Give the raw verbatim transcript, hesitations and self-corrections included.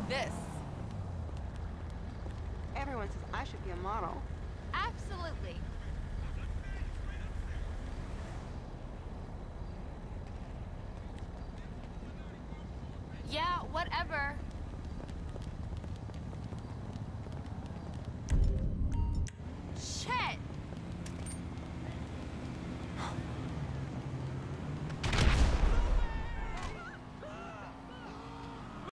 this. Everyone says I should be a model. Absolutely. Yeah, whatever.